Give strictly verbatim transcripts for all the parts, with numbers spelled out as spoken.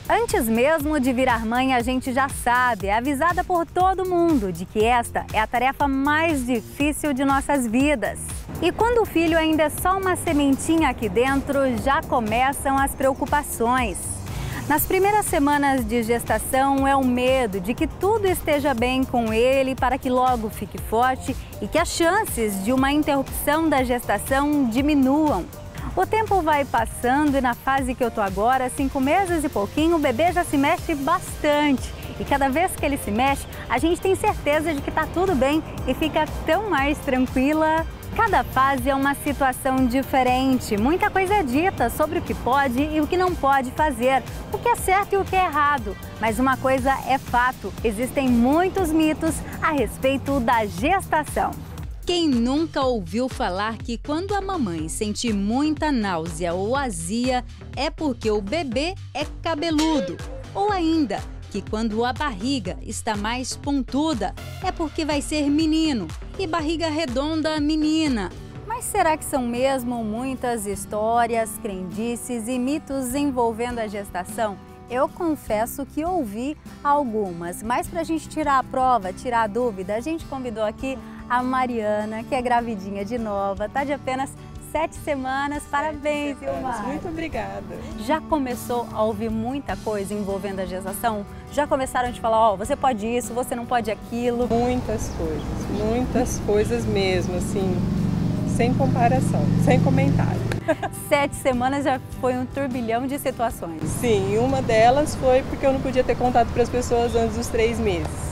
Antes mesmo de virar mãe, a gente já sabe, é avisada por todo mundo, de que esta é a tarefa mais difícil de nossas vidas. E quando o filho ainda é só uma sementinha aqui dentro, já começam as preocupações. Nas primeiras semanas de gestação é o medo de que tudo esteja bem com ele para que logo fique forte e que as chances de uma interrupção da gestação diminuam. O tempo vai passando e na fase que eu tô agora, cinco meses e pouquinho, o bebê já se mexe bastante. E cada vez que ele se mexe, a gente tem certeza de que tá tudo bem e fica tão mais tranquila. Cada fase é uma situação diferente, muita coisa é dita sobre o que pode e o que não pode fazer, o que é certo e o que é errado. Mas uma coisa é fato, existem muitos mitos a respeito da gestação. Quem nunca ouviu falar que quando a mamãe sente muita náusea ou azia é porque o bebê é cabeludo? Ou ainda, que quando a barriga está mais pontuda é porque vai ser menino e barriga redonda menina? Mas será que são mesmo muitas histórias, crendices e mitos envolvendo a gestação? Eu confesso que ouvi algumas, mas para a gente tirar a prova, tirar a dúvida, a gente convidou aqui a Mariana, que é gravidinha de nova, tá de apenas sete semanas. Parabéns, Ilmar. Muito obrigada. Já começou a ouvir muita coisa envolvendo a gestação? Já começaram a te falar, ó, oh, você pode isso, você não pode aquilo? Muitas coisas, muitas coisas mesmo, assim, sem comparação, sem comentário. Sete semanas já foi um turbilhão de situações. Sim, e uma delas foi porque eu não podia ter contato para as pessoas antes dos três meses.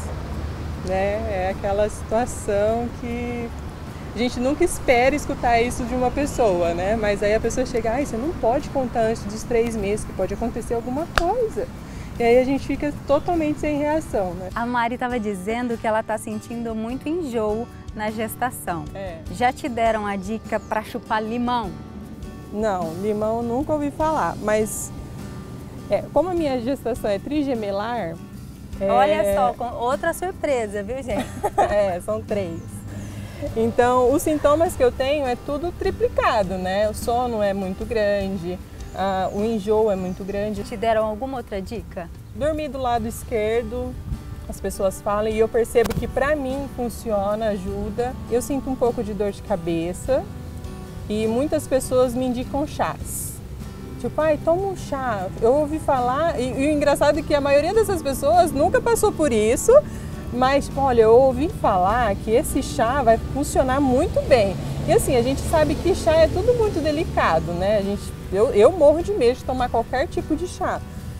Né? É aquela situação que a gente nunca espera escutar isso de uma pessoa, né? Mas aí a pessoa chega, ai, você não pode contar antes dos três meses, que pode acontecer alguma coisa. E aí a gente fica totalmente sem reação, né? A Mari estava dizendo que ela está sentindo muito enjoo na gestação. É. Já te deram a dica para chupar limão? Não, limão nunca ouvi falar, mas é, como a minha gestação é trigemelar... É... Olha só, com outra surpresa, viu, gente? É, são três. Então, os sintomas que eu tenho é tudo triplicado, né? O sono é muito grande, a, o enjoo é muito grande. Te deram alguma outra dica? Dormir do lado esquerdo, as pessoas falam, e eu percebo que pra mim funciona, ajuda. Eu sinto um pouco de dor de cabeça e muitas pessoas me indicam chás. Tipo, ai, toma um chá. Eu ouvi falar, e, e o engraçado é que a maioria dessas pessoas nunca passou por isso, mas, tipo, olha, eu ouvi falar que esse chá vai funcionar muito bem. E assim, a gente sabe que chá é tudo muito delicado, né? A gente, eu, eu morro de medo de tomar qualquer tipo de chá.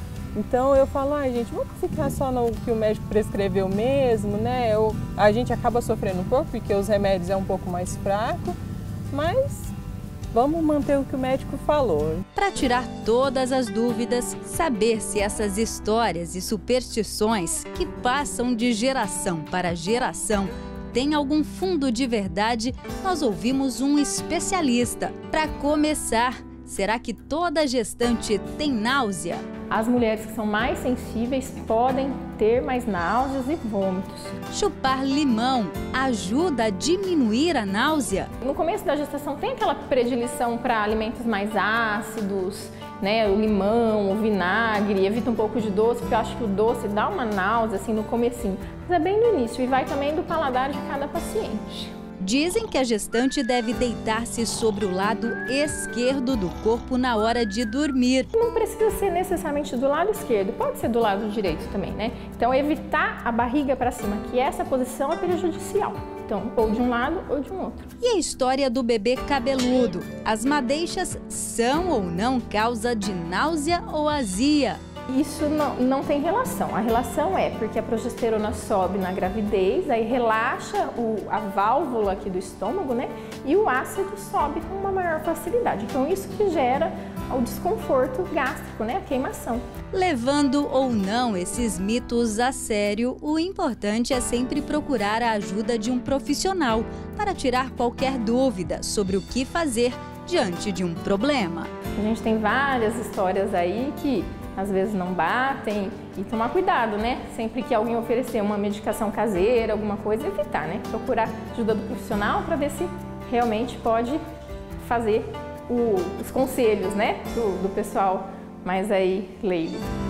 Então eu falo, ai, gente, vamos ficar só no que o médico prescreveu mesmo, né? Eu, a gente acaba sofrendo um pouco, porque os remédios é um pouco mais fraco, mas... vamos manter o que o médico falou. Para tirar todas as dúvidas, saber se essas histórias e superstições que passam de geração para geração têm algum fundo de verdade, nós ouvimos um especialista. Para começar, será que toda gestante tem náusea? As mulheres que são mais sensíveis podem ter mais náuseas e vômitos. Chupar limão ajuda a diminuir a náusea? No começo da gestação tem aquela predileção para alimentos mais ácidos, né? O limão, o vinagre, evita um pouco de doce, porque eu acho que o doce dá uma náusea assim no comecinho. Mas é bem no início e vai também do paladar de cada paciente. Dizem que a gestante deve deitar-se sobre o lado esquerdo do corpo na hora de dormir. Não precisa ser necessariamente do lado esquerdo, pode ser do lado direito também, né? Então evitar a barriga para cima, que essa posição é prejudicial. Então, ou de um lado ou de um outro. E a história do bebê cabeludo? As madeixas são ou não causa de náusea ou azia? Isso não, não tem relação. A relação é porque a progesterona sobe na gravidez, aí relaxa o, a válvula aqui do estômago, né? E o ácido sobe com uma maior facilidade. Então isso que gera o desconforto gástrico, né? A queimação. Levando ou não esses mitos a sério, o importante é sempre procurar a ajuda de um profissional para tirar qualquer dúvida sobre o que fazer diante de um problema. A gente tem várias histórias aí que às vezes não batem, e tomar cuidado, né? Sempre que alguém oferecer uma medicação caseira, alguma coisa, evitar, né? Procurar ajuda do profissional para ver se realmente pode fazer o, os conselhos, né? Do, do pessoal mais aí leigo.